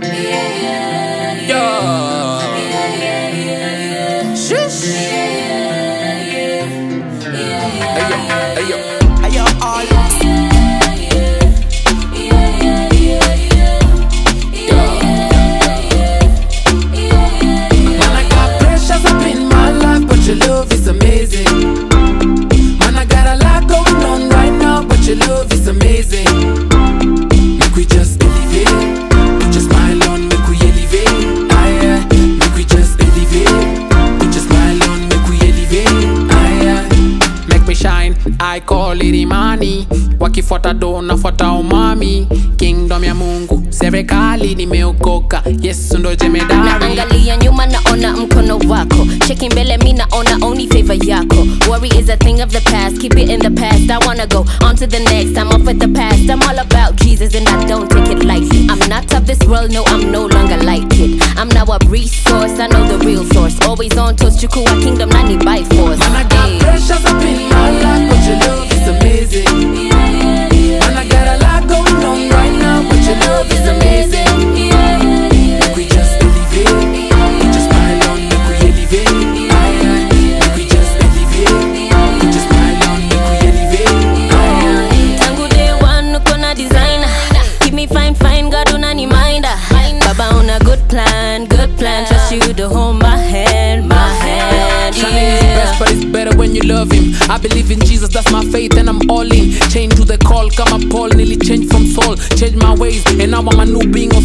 I call it imani, wakifuata do nafuata umami. Kingdom ya Mungu, serikali nimeokoka, Yesu ndo jemedari. Naangalia nyuma naona mkono wako, checking mbele mi naona only favor yako. Worry is a thing of the past, keep it in the past. I wanna go on to the next, I'm off with the past. I'm all about Jesus and I don't take it lightly. I'm not of this world, no, I'm no longer like it. I'm now a resource, I know the real source. Always on toast, chukua kingdom, nani by force. Man, I got pressures up in my life, but your love is amazing. Man, I got a lot going on right now, but your love is amazing. Make we just elevate, we just smile on, make we elevate. Make we just elevate, we just smile on, make we elevate. Tangu day one, uko na designer. Keep me fine, fine, God unani minder. Baba on a good plan, trust you to hold my hand, my hand. Shining is best, but it's better when you love him. I believe in Jesus, that's my faith, and I'm all in. Change to the call, come up Paul, nearly changed from Saul. Change my ways, and now I'm a new being of